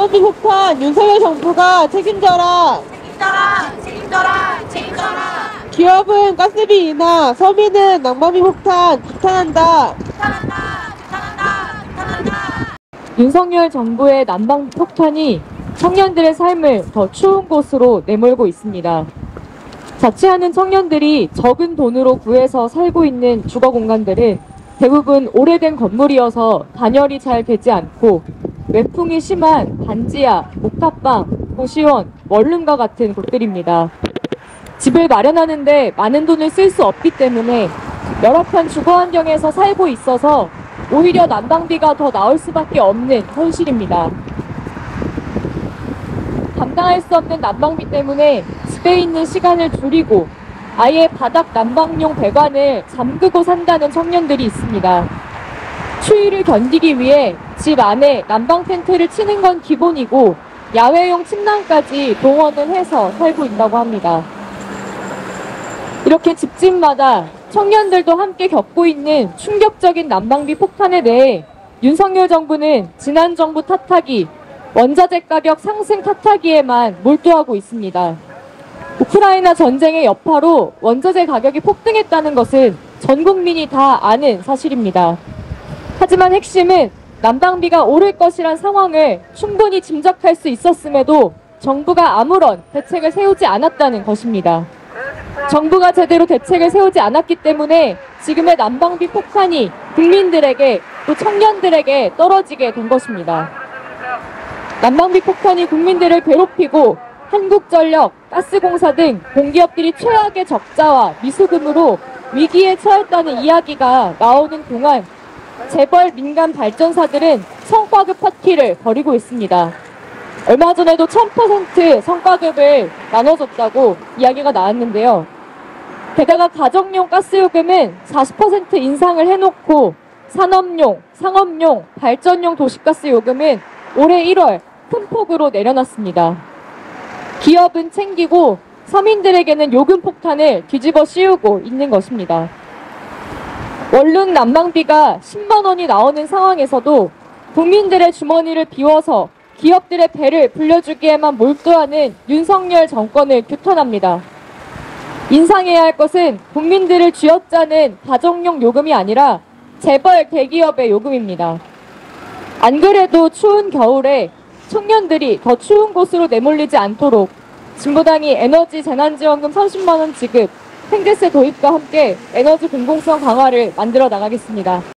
난방비 폭탄 윤석열 정부가 책임져라. 책임져라. 기업은 가스비 인하, 서민은 난방비 폭탄 규탄한다. 윤석열 정부의 난방비 폭탄이 청년들의 삶을 더 추운 곳으로 내몰고 있습니다. 자취하는 청년들이 적은 돈으로 구해서 살고 있는 주거 공간들은 대부분 오래된 건물이어서 단열이 잘 되지 않고 외풍이 심한 반지하, 옥탑방, 고시원, 원룸과 같은 곳들입니다. 집을 마련하는데 많은 돈을 쓸 수 없기 때문에 열악한 주거 환경에서 살고 있어서 오히려 난방비가 더 나올 수밖에 없는 현실입니다. 감당할 수 없는 난방비 때문에 집에 있는 시간을 줄이고 아예 바닥 난방용 배관을 잠그고 산다는 청년들이 있습니다. 추위를 견디기 위해 집 안에 난방 텐트를 치는 건 기본이고 야외용 침낭까지 동원을 해서 살고 있다고 합니다. 이렇게 집집마다 청년들도 함께 겪고 있는 충격적인 난방비 폭탄에 대해 윤석열 정부는 지난 정부 탓하기, 원자재 가격 상승 탓하기에만 몰두하고 있습니다. 우크라이나 전쟁의 여파로 원자재 가격이 폭등했다는 것은 전 국민이 다 아는 사실입니다. 하지만 핵심은 난방비가 오를 것이란 상황을 충분히 짐작할 수 있었음에도 정부가 아무런 대책을 세우지 않았다는 것입니다. 정부가 제대로 대책을 세우지 않았기 때문에 지금의 난방비 폭탄이 국민들에게 또 청년들에게 떨어지게 된 것입니다. 난방비 폭탄이 국민들을 괴롭히고 한국전력, 가스공사 등 공기업들이 최악의 적자와 미수금으로 위기에 처했다는 이야기가 나오는 동안 재벌 민간 발전사들은 성과급 파티를 벌이고 있습니다. 얼마 전에도 1000% 성과급을 나눠줬다고 이야기가 나왔는데요. 게다가 가정용 가스요금은 40% 인상을 해놓고 산업용, 상업용, 발전용 도시가스 요금은 올해 1월 큰 폭으로 내려놨습니다. 기업은 챙기고 서민들에게는 요금 폭탄을 뒤집어 씌우고 있는 것입니다. 원룸 난방비가 10만 원이 나오는 상황에서도 국민들의 주머니를 비워서 기업들의 배를 불려주기에만 몰두하는 윤석열 정권을 규탄합니다. 인상해야 할 것은 국민들을 쥐어짜는 가정용 요금이 아니라 재벌 대기업의 요금입니다. 안 그래도 추운 겨울에 청년들이 더 추운 곳으로 내몰리지 않도록 진보당이 에너지 재난지원금 30만 원 지급, 생제세 도입과 함께 에너지 공공성 강화를 만들어 나가겠습니다.